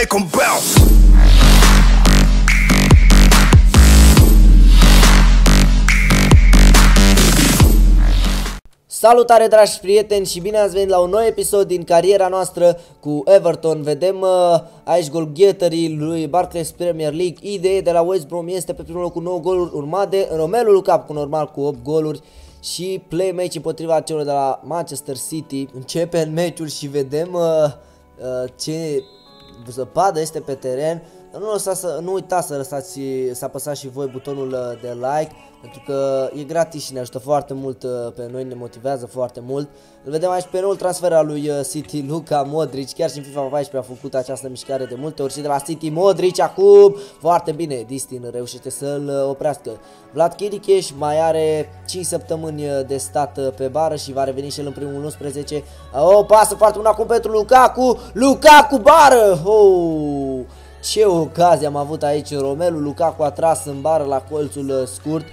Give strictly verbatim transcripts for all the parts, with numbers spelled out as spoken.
make them bounce. Salutare dragi prieteni și bine ați venit la un nou episod din cariera noastră cu Everton. Vedem uh, aici golgheterii lui Barclays Premier League. Idee de la West Brom este pe primul loc cu nouă goluri, urmat de Romelu Lukaku normal cu opt goluri și playmatch împotriva celor de la Manchester City. Începe meciul și vedem uh, uh, ce zăpadă este pe teren. Nu, lăsați să, nu uitați să lăsați, să apăsați și voi butonul de like, pentru că e gratis și ne ajută foarte mult pe noi, ne motivează foarte mult. Îl vedem aici pe noul transfer al lui City, Luka Modric, chiar și în FIFA paisprezece a făcut această mișcare de multe ori și de la City. Modric acum, foarte bine, Distin reușește să-l oprească. Vlad Chiricheș mai are cinci săptămâni de stat pe bară și va reveni și el în primul unsprezece. O pasă foarte bună acum pentru Lukaku, Lukaku bară, oh! Ce ocazie am avut aici, Romelu Lukaku a tras în bară la colțul scurt.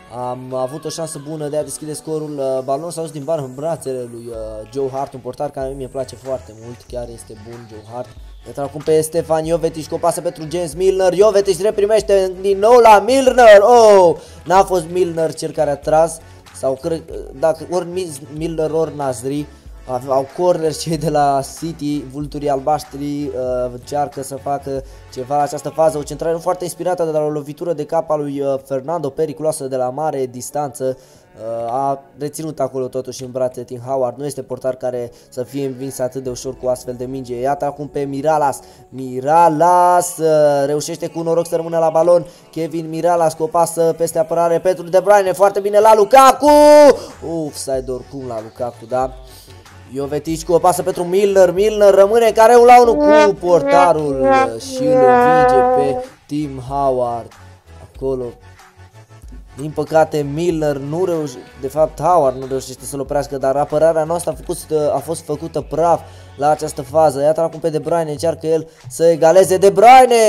Am avut o șansă bună de a deschide scorul. Balonul s-a dus din bară în brațele lui Joe Hart, un portar care mie îmi place foarte mult, chiar este bun Joe Hart. Iată acum pe Stefan Jovetic, o pasă pentru James Milner. Jovetic reprimește din nou la Milner. Oh, n-a fost Milner cel care a tras, sau cred, dacă ori Milner ori Nasri. Au corner cei de la City, vulturii albaștri uh, încearcă să facă ceva la această fază. O centrare nu foarte inspirată, dar o lovitură de cap a lui uh, Fernando, periculoasă de la mare distanță. Uh, a reținut acolo totuși în brațe Tim Howard. Nu este portar care să fie învins atât de ușor cu astfel de minge. Iată acum pe Miralas. Miralas uh, reușește cu noroc să rămână la balon. Kevin Miralas cu o pasă peste apărare pentru De Bruyne. Foarte bine la Lukaku. Uf, side oricum la Lukaku, da? Jovetic cu o pasă pentru Milner, Milner rămâne care un la unu cu portarul și îl învinge pe Tim Howard acolo. Din păcate Milner nu reușește, de fapt Howard nu reușește să-l oprească, dar apărarea noastră a, făcut, a fost făcută praf la această fază. Iată acum pe De Bruyne, încearcă el să egaleze. De Bruyne!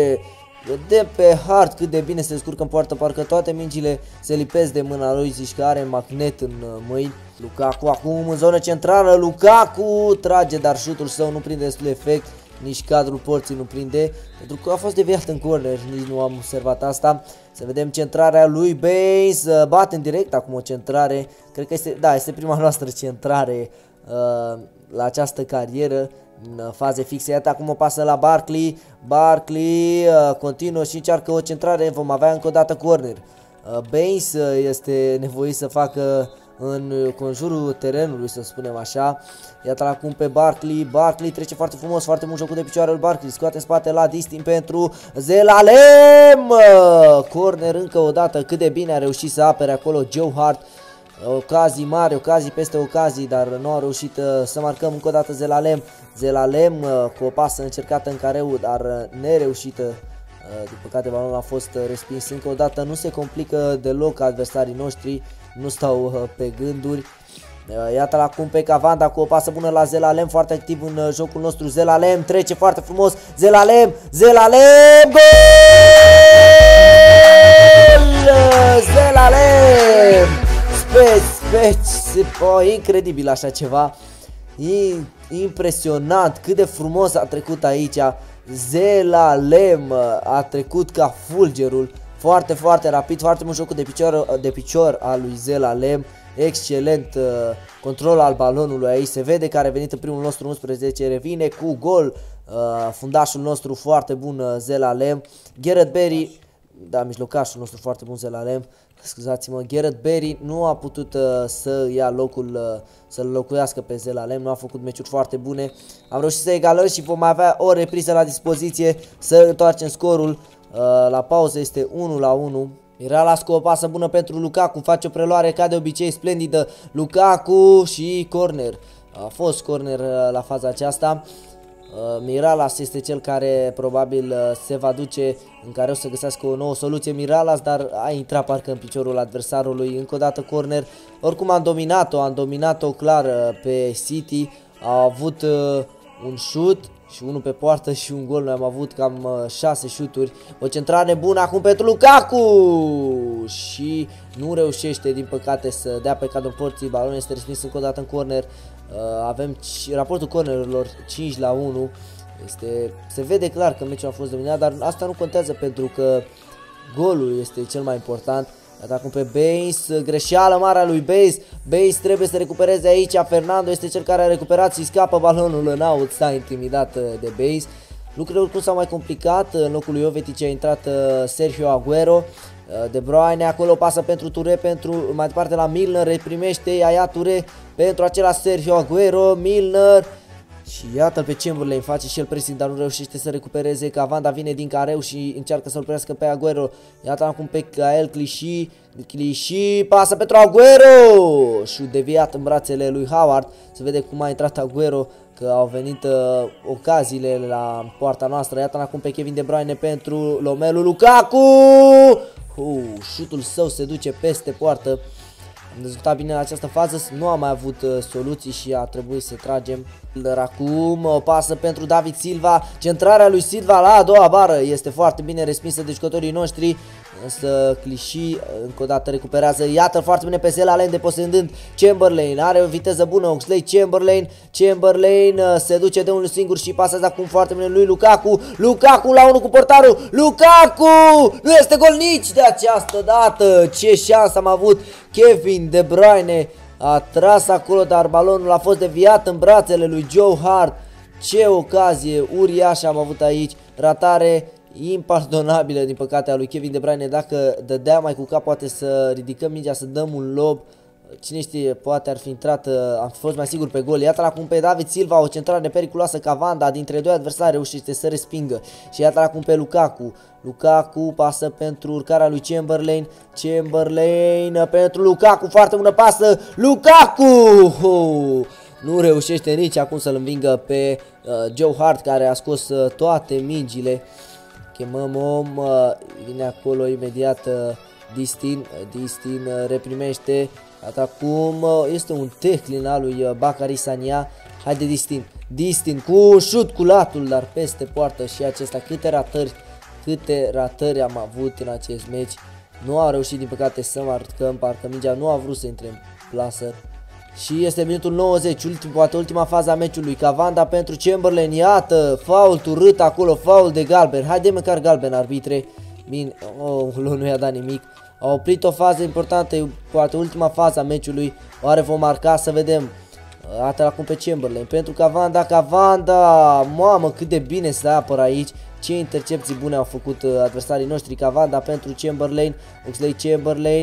Vedem pe Hart cât de bine se descurcă în poartă, parcă toate mingile se lipesc de mâna lui, zici că are magnet în mâini. Lukaku acum în zonă centrală, Lukaku trage, dar șutul său nu prinde destul efect, nici cadrul porții nu prinde, pentru că a fost deviat în corner, nici nu am observat asta. Să vedem centrarea lui Baines, bate în direct acum o centrare, cred că este, da, este prima noastră centrare uh, la această carieră. În faze fixe, iată acum o pasă la Barkley. Barkley uh, continuă și încearcă o centrare, vom avea încă o dată corner. uh, Baines uh, este nevoit să facă în conjurul terenului, să spunem așa. Iată acum pe Barkley. Barkley trece foarte frumos, foarte mult jocul de picioare. Barkley scoate în spate la Distin pentru Zelalem. uh, Corner încă o dată, cât de bine a reușit să apere acolo Joe Hart. Ocazii mari, ocazii peste ocazii, dar nu a reușit uh, să marcăm încă o dată Zelalem. Zelalem uh, cu o pasă încercată în careu, dar uh, nereușită. Uh, din păcate balonul a fost uh, respins încă o dată. Nu se complică deloc adversarii noștri, nu stau uh, pe gânduri. Uh, Iată-l acum pe Cavanda cu o pasă bună la Zelalem, foarte activ în uh, jocul nostru. Zelalem trece foarte frumos. Zelalem, Zelalem, gol! Zelalem! Speci, speci, oh, incredibil așa ceva, impresionant, cât de frumos a trecut aici. Zelalem a trecut ca fulgerul, foarte, foarte rapid, foarte mult jocul de picior, de picior al lui Zelalem, excelent uh, control al balonului aici, se vede că a revenit în primul nostru unsprezece, revine cu gol, uh, fundașul nostru foarte bun, uh, Zelalem. Gareth Barry, da, mijlocașul nostru foarte bun, Zelalem, scuzați-mă, Gareth Barry nu a putut uh, să ia locul, uh, să-l locuiască pe Zelalem, nu a făcut meciuri foarte bune. Am reușit să egalăm și vom avea o repriză la dispoziție să întoarcem scorul. Uh, la pauză este unu la unu. Miralas cu o pasă bună pentru Lukaku, face o preluare ca de obicei splendidă. Lukaku și corner. A fost corner uh, la faza aceasta. Uh, Miralas este cel care probabil uh, se va duce în care o să găsească o nouă soluție Miralas, dar a intrat parcă în piciorul adversarului. Încă o dată corner. Oricum am dominat-o, am dominat-o clar uh, pe City. Au avut uh, un șut și unul pe poartă și un gol. Noi am avut cam uh, șase șuturi. O centrare bună acum pentru Lukaku și nu reușește din păcate să dea pe cadrul porții. Balonul este respins încă o dată în corner. Uh, avem raportul cornerilor cinci la unu. Este, se vede clar că meciul a fost dominat, dar asta nu contează pentru că golul este cel mai important. Atacul pe Baines, greșeală mare a lui Baines. Baines trebuie să recupereze aici. Fernando este cel care a recuperat și scapă balonul în out. S-a intimidat de Baines. Lucrurile oricum s-au mai complicat. În locul lui Jovetic a intrat Sergio Aguero. De Bruyne acolo pasă pentru Touré, pentru mai departe la Milner, reprimește Yaya Touré pentru acela Sergio Aguero. Milner și iată-l pe Chamberlain, face și el pressing, dar nu reușește să recupereze. Cavanda vine din careu și încearcă să-l oprească pe Aguero. Iată acum pe Gael Clichy. Clichy pasă pentru Aguero și deviat în brațele lui Howard. Se vede cum a intrat Aguero, că au venit uh, ocaziile la poarta noastră. Iată acum pe Kevin De Bruyne pentru Romelu Lukaku. Uh, șutul său se duce peste poartă. Am dezvoltat bine în această fază, nu am mai avut uh, soluții și a trebuit să tragem. Dar acum o pasă pentru David Silva, centrarea lui Silva la a doua bară este foarte bine respinsă de jucătorii noștri. Însă Clichy încă o dată recuperează, iată foarte bine pe Zelalen deposendând Chamberlain, are o viteză bună Oxlade Chamberlain, Chamberlain se duce de unul singur și pasează acum foarte bine lui Lukaku, Lukaku la unul cu portarul, Lukaku, nu este gol nici de această dată, ce șansă am avut. Kevin De Bruyne a tras acolo, dar balonul a fost deviat în brațele lui Joe Hart. Ce ocazie uriașă am avut aici, ratare impardonabilă din păcate a lui Kevin De Bruyne. Dacă dădea mai cu cap, poate să ridicăm mingea, să dăm un lob, cine știe, poate ar fi intrat, am fost mai sigur pe gol. Iată acum pe David Silva, o centrare periculoasă, Cavanda dintre doi adversari reușește să respingă. Și iată acum pe Lukaku, Lukaku pasă pentru urcarea lui Chamberlain, Chamberlain pentru Lukaku, foarte bună pasă, Lukaku! Oh! Nu reușește nici acum să-l învingă pe uh, Joe Hart, care a scos uh, toate mingile. Chemăm om, uh, vine acolo imediat uh, Distin, uh, Distin uh, reprimește. Acum uh, este un teclin al lui uh, Bacari Sania. Haide Distin, Distin cu un șut cu latul, dar peste poartă și acesta. Câte ratări, câte ratări am avut în acest meci. Nu a reușit din păcate să marcăm, parcă mingea nu a vrut să intre în plasă. Și este minutul nouăzeci, ultim, poate ultima fază a meciului. Cavanda pentru Chamberlain, iată, faul turât acolo, faul de galben. Haide măcar galben, arbitre. Bine, oh, nu i-a dat nimic. A oprit o fază importantă, poate ultima fază a meciului. Oare vom marca, să vedem. Iată acum pe Chamberlain pentru Cavanda, Cavanda, mamă cât de bine se apără aici. Ce intercepții bune au făcut uh, adversarii noștri. Cavanda pentru Chamberlain, Oxlade Chamberlain,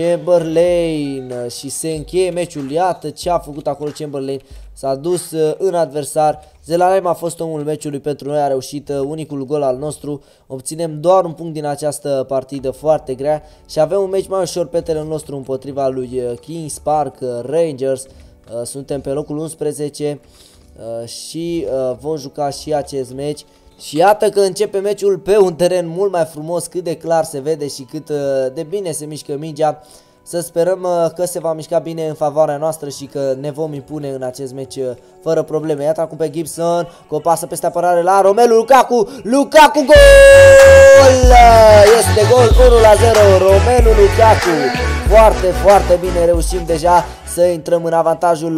Chamberlain uh, și se încheie meciul. Iată ce a făcut acolo Chamberlain. S-a dus uh, în adversar. Zelalem a fost omul meciului pentru noi, a reușit uh, unicul gol al nostru. Obținem doar un punct din această partidă foarte grea și avem un meci mai ușor pe terenul nostru împotriva lui uh, Kings Park uh, Rangers. Uh, suntem pe locul unsprezece uh, și uh, vom juca și acest meci. Și iată că începe meciul pe un teren mult mai frumos, cât de clar se vede și cât de bine se mișcă mingea. Să sperăm că se va mișca bine în favoarea noastră și că ne vom impune în acest meci fără probleme. Iată acum pe Gibson, cu o pasă peste apărare la Romelu Lukaku, Lukaku, gol! Este gol, unu la zero, Romelu Lukaku. Foarte, foarte bine reușim deja să intrăm în avantajul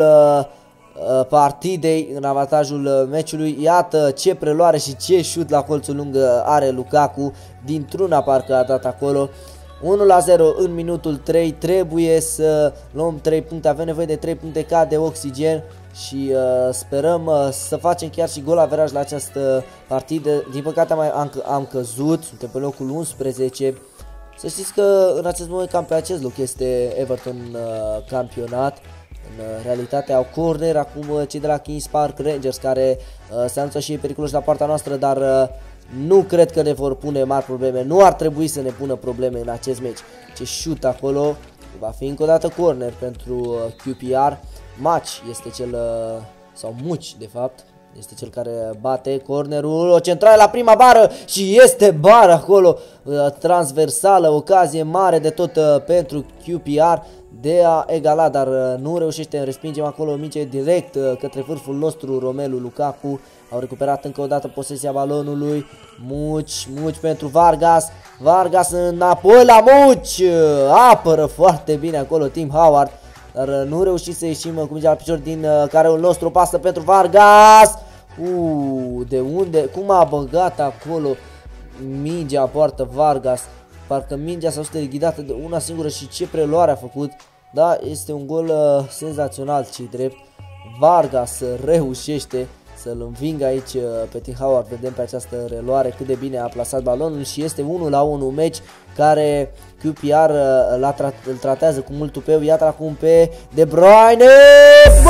partidei, în avantajul meciului. Iată ce preluare și ce șut la colțul lung are Lukaku, dintr-una parcă a dat acolo. unu la zero în minutul trei, trebuie să luăm trei puncte, avem nevoie de trei puncte ca de oxigen și uh, sperăm uh, să facem chiar și gol averaj la această partidă. Din păcate am, am, am căzut, suntem pe locul unsprezece. Să știți că în acest moment cam pe acest loc este Everton uh, campionat. În realitate au corner acum cei de la Kings Park Rangers, care uh, se anunță și ei periculoși la partea noastră, dar uh, nu cred că ne vor pune mari probleme. Nu ar trebui să ne pună probleme în acest meci. Ce șut acolo, va fi încă o dată corner pentru uh, Q P R. Match este cel, uh, sau Muci de fapt, este cel care bate cornerul, o centrare la prima bară și este bară acolo, uh, transversală, ocazie mare de tot uh, pentru Q P R de a egala, dar uh, nu reușește, respingem acolo o minge direct uh, către vârful nostru, Romelu Lukaku. Au recuperat încă o dată posesia balonului, Muci, Muci pentru Vargas, Vargas înapoi la Muci, uh, apără foarte bine acolo Tim Howard, dar uh, nu reușit să ieșim uh, cu mingea la picior din uh, careul nostru, pasă pentru Vargas, Uuu, de unde? Cum a băgat acolo mingea, poartă Vargas. Parcă mingea s-a fost ghidată de una singură și ce preluare a făcut. Da, este un gol uh, senzațional, ce drept. Vargas reușește să-l învingă aici uh, pe Tim Howard. Vedem pe această reluare cât de bine a plasat balonul și este unu la unu, un meci care Q P R uh, tra îl tratează cu mult tupeu. Iată acum pe De Bruyne. Gol!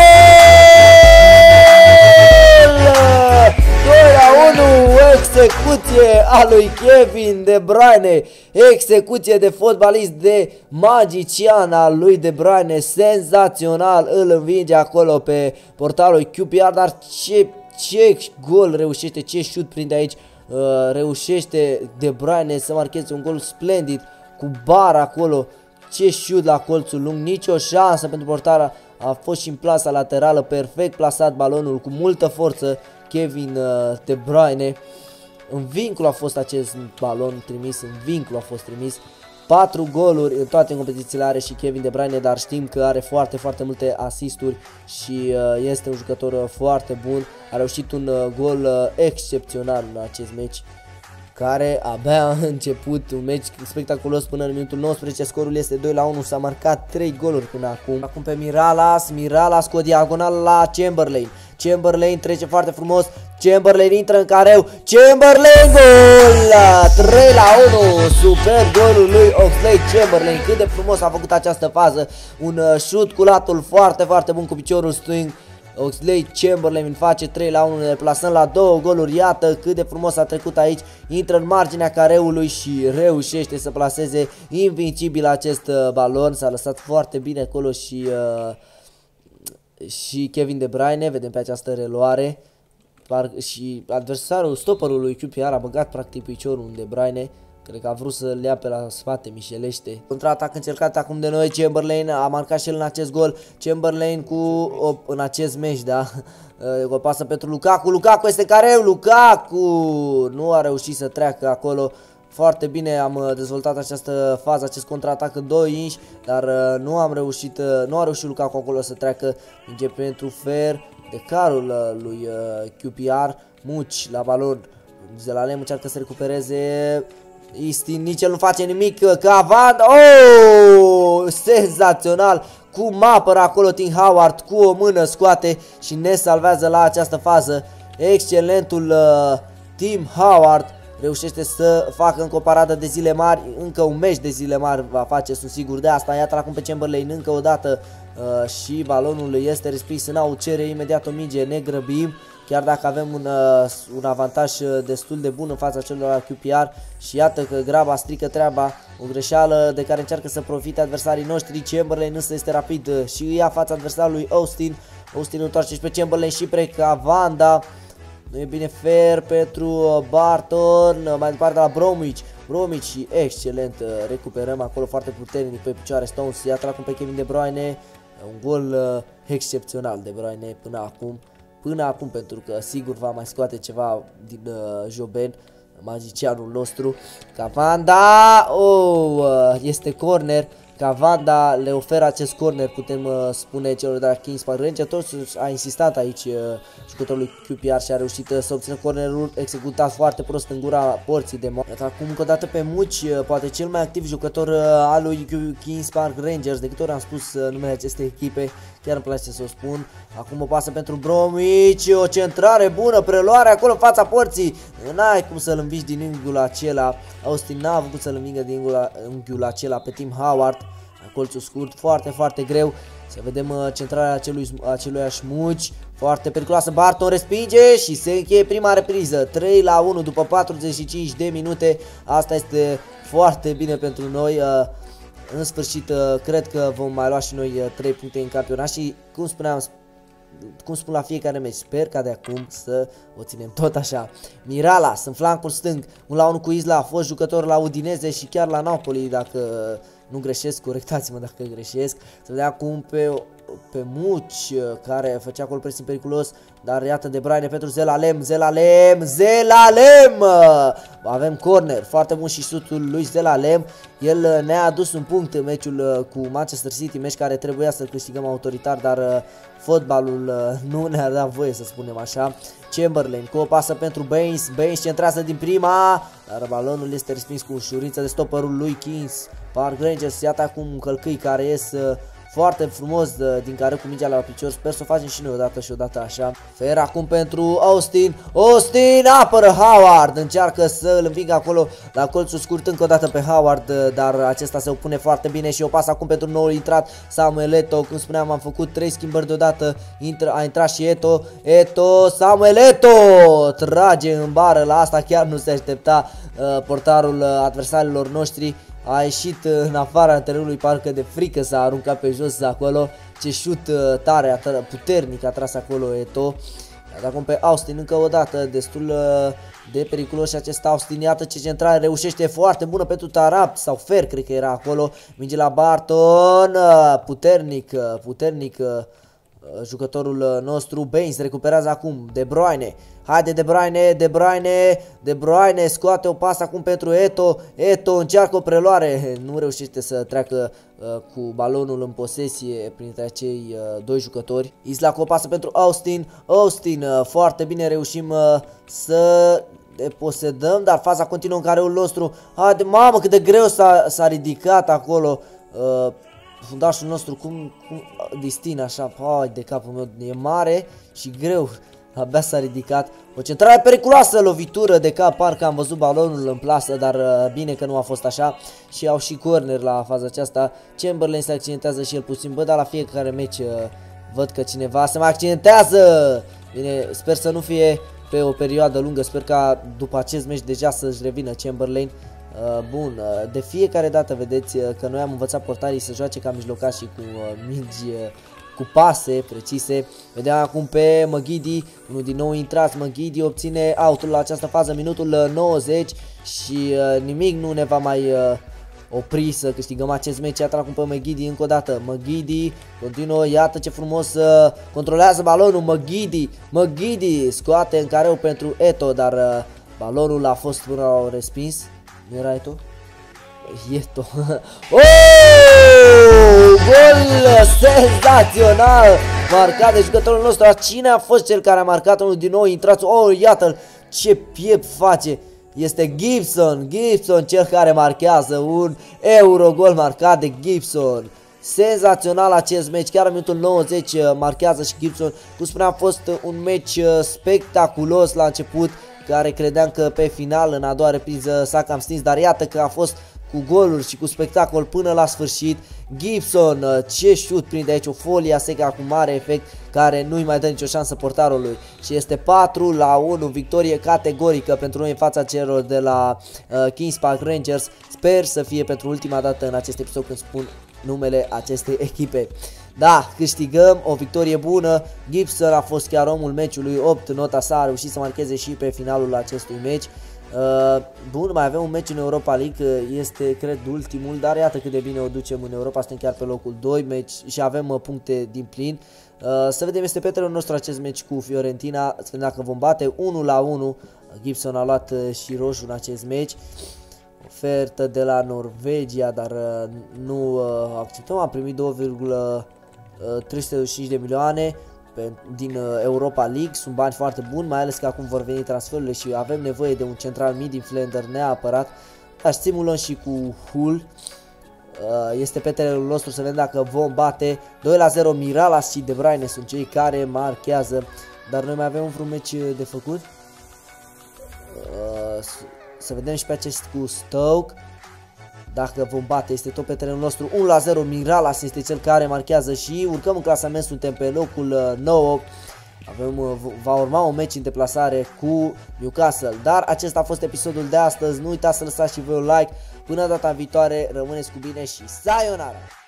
doi la unu, execuție a lui Kevin De Bruyne, execuție de fotbalist, de magician al lui De Bruyne, senzațional, îl învinge acolo pe portarul Q P R, dar ce, ce gol reușește, ce șut prinde aici, uh, reușește De Bruyne să marcheze un gol splendid, cu bara acolo, ce șut la colțul lung, nicio șansă pentru portara, a fost și în plasa laterală, perfect plasat balonul, cu multă forță, Kevin uh, De Bruyne. În vincul a fost acest balon trimis, în vincul a fost trimis. patru goluri în toate competițiile are și Kevin De Bruyne, dar știm că are foarte, foarte multe asisturi și uh, este un jucător uh, foarte bun. A reușit un uh, gol uh, excepțional în acest meci, care abia a început, un meci spectaculos până în minutul nouăsprezece, scorul este doi la unu, s-a marcat trei goluri până acum. Acum pe Miralas, Miralas cu o diagonală la Chamberlain. Chamberlain trece foarte frumos, Chamberlain intră în careu, Chamberlain, gol! trei la unu, super golul lui Oxlade-Chamberlain, cât de frumos a făcut această fază, un șut cu latul foarte, foarte bun cu piciorul stâng. Oxlade-Chamberlain face trei la unu, ne plasăm la două goluri, iată cât de frumos a trecut aici, intră în marginea careului și reușește să plaseze invincibil acest uh, balon, s-a lăsat foarte bine acolo și, uh, și Kevin De Bruyne, vedem pe această reluare, și adversarul, stopperul lui Q P R a băgat practic piciorul în De Bruyne. Cred că a vrut să-l ia pe la spate, mișelește. Contraatac încercat acum de noi, Chamberlain a marcat și el în acest gol. Chamberlain cu, o, în acest meci, da, o pasă pentru Lukaku, Lukaku este careu, Lukaku nu a reușit să treacă acolo. Foarte bine am dezvoltat această fază, acest contraatac în doi inși, dar nu am reușit, nu a reușit Lukaku acolo să treacă. Minge pentru Fer, de carul lui Q P R, Muci la balon. Zelalem încearcă să recupereze. Istin, nici el nu face nimic. Cavand, oh, senzațional. Cum apără acolo Tim Howard, cu o mână scoate și ne salvează la această fază. Excelentul uh, Tim Howard reușește să facă încă o paradă de zile mari, încă un meci de zile mari va face, sunt sigur de asta. Iată acum pe Chamberlain încă o dată uh, și balonul este respins în out, cere imediat o minge, ne grăbim. Chiar dacă avem un, uh, un avantaj destul de bun în fața celor la Q P R și iată că graba strică treaba, o greșeală de care încearcă să profite adversarii noștri. Chamberlain însă este rapid și ia fața adversarului Austin. Austin întoarce și pe Chamberlain și pe Cavanda. Nu e bine, Fer pentru Barton, mai departe la Bromwich. Bromwich și excelent, recuperăm acolo foarte puternic pe picioare Stones. Iată acum pe Kevin De Bruyne, un gol uh, excepțional De Bruyne până acum. Până acum, pentru că sigur va mai scoate ceva din uh, Joben, magicianul nostru. Cavanda, oh, uh, este corner. Cavanda le oferă acest corner, putem uh, spune celor de la Queen's Park Rangers. Totuși a insistat aici uh, jucătorul lui Q P R și a reușit uh, să obțină cornerul executat foarte prost în gura porții de moarte. Acum încă o dată pe Muci, uh, poate cel mai activ jucător uh, al lui Queen's Park Rangers. De câte ori am spus uh, numele acestei echipe, chiar îmi place să o spun. Acum o pasă pentru Bromwich, o centrare bună, preluare acolo în fața porții. N-ai cum să-l învingi din unghiul acela. Austin n-a avut să-l învingă din unghiul, unghiul acela pe Tim Howard. Colțul scurt, foarte, foarte greu. Să vedem uh, centrarea acelui, aceluiași Muci. Foarte periculoasă, Barton respinge și se încheie prima repriză. trei la unu după patruzeci și cinci de minute. Asta este foarte bine pentru noi. Uh, în sfârșit, uh, cred că vom mai lua și noi uh, trei puncte în campionat și, cum spuneam, cum spun la fiecare meci, sper ca de acum să o ținem tot așa. Miralas în flancul stâng, unu la unu cu Isla, a fost jucător la Udineze și chiar la Napoli, dacă nu greșesc, corectați-mă dacă greșesc. Să vedem acum pe pe Muci, care făcea acolo presiune periculos, dar iată De Bruyne pentru Zelalem, Zelalem, Zelalem! Avem corner, foarte bun și șutul lui Zelalem. El ne-a adus un punct în meciul cu Manchester City, meci care trebuia să-l câștigăm autoritar, dar fotbalul nu ne-a dat voie, să spunem așa. Chamberlain cu o pasă pentru Baines, Baines centrează din prima, dar balonul este respins cu ușurință de stopperul lui Kings. Park Rangers, iată acum călcâi care ies foarte frumos din care cu mingea la picior. Sper să o facem și noi odată și odată așa. Fer acum pentru Austin, Austin apără Howard, încearcă să îl învingă acolo la colțul scurt încă o dată pe Howard, dar acesta se opune foarte bine și o pasă acum pentru noul intrat Samuel Eto'o. Cum spuneam, am făcut trei schimbări deodată, Intră, a intrat și Eto'o, Eto'o, Samuel Eto'o trage în bară, la asta chiar nu se aștepta uh, portarul uh, adversarilor noștri. A ieșit în afara terenului, parcă de frică s-a aruncat pe jos acolo. Ce șut tare, puternic a tras acolo Eto'o. Acum pe Austin încă o dată, destul de periculos și acest Austin. Iată ce centrare reușește, foarte bună pentru Tarap sau Fer, cred că era acolo. Minge la Barton, puternic, puternic jucătorul nostru. Baines recuperează acum De Bruyne. Haide De Bruyne, De Bruyne, De Bruyne scoate o pasă acum pentru Eto'o. Eto'o încearcă o preluare, nu reușește să treacă uh, cu balonul în posesie printre acei uh, doi jucători. Isla cu o pasă pentru Austin. Austin, uh, foarte bine reușim uh, să deposedăm, dar faza continuă în careul nostru. Haide, mamă, cât de greu s-a ridicat acolo uh, fundașul nostru, cum, cum distin așa, hai de capul meu, e mare și greu, abia s-a ridicat. O centrare periculoasă, lovitură de cap, parcă am văzut balonul în plasă, dar uh, bine că nu a fost așa. Și au și corner la faza aceasta. Chamberlain se accidentează și el puțin, bă, dar la fiecare meci uh, văd că cineva se mai accidentează. Bine, sper să nu fie pe o perioadă lungă, sper ca după acest meci deja să-și revină Chamberlain. Uh, bun, uh, de fiecare dată vedeți uh, că noi am învățat portarii să joace ca mijlocași și cu uh, mingi uh, cu pase precise. Vedem acum pe Măghidi, unul din nou intrat. Măghidi obține autul la această fază, minutul uh, nouăzeci și uh, nimic nu ne va mai uh, opri să câștigăm acest meci. Iată acum pe Măghidi încă o dată. Măghidi continuă, iată ce frumos uh, controlează balonul. Măghidi, Măghidi scoate în careu pentru Eto'o, dar uh, balonul a fost până la respins. Nu era Eto'o? Eto'o. Oh! Gol senzațional marcat de jucătorul nostru. Cine a fost cel care a marcat? Unul din nou intrat. Oh, iată-l ce piept face. Este Gibson. Gibson cel care marchează un euro gol marcat de Gibson. Senzațional acest meci, chiar în minutul nouăzeci marchează și Gibson. Cum spuneam, a fost un meci spectaculos la început, care credeam că pe final, în a doua repriză, s-a cam stins, dar iată că a fost cu goluri și cu spectacol până la sfârșit. Gibson, ce șut prinde aici, o folie seca cu mare efect, care nu-i mai dă nicio șansă portarului. Și este patru la unu, victorie categorică pentru noi în fața celor de la uh, Kings Park Rangers. Sper să fie pentru ultima dată în acest episod când spun numele acestei echipe. Da, câștigăm, o victorie bună. Gibson a fost chiar omul meciului, opt nota sa, a reușit să marcheze și pe finalul acestui meci. Uh, bun, mai avem un meci în Europa League, este cred ultimul, dar iată cât de bine o ducem în Europa, suntem chiar pe locul doi meci și avem uh, puncte din plin. Uh, să vedem, este pe terenul nostru acest meci cu Fiorentina, să vedem dacă vom bate unu la unu. Gibson a luat uh, și roșu în acest meci. Ofertă de la Norvegia, dar uh, nu uh, acceptăm, am primit două virgulă trei sute douăzeci și cinci de milioane pe, din uh, Europa League, sunt bani foarte buni, mai ales că acum vor veni transferurile și avem nevoie de un central mid infielder neapărat. Dar stimulăm și cu Hull, uh, este pe terenul nostru, să vedem dacă vom bate. Doi la zero, Miralas și De Bruyne sunt cei care marchează, dar noi mai avem un vreun meci de făcut. Uh, să vedem și pe acest cu Stoke. Dacă vom bate, este tot pe terenul nostru. unu la zero, Miralas este cel care marchează și urcăm în clasament, suntem pe locul nouă. Avem, va urma un meci în deplasare cu Newcastle. Dar acesta a fost episodul de astăzi. Nu uitați să lăsați și voi un like. Până data viitoare, rămâneți cu bine și sayonara!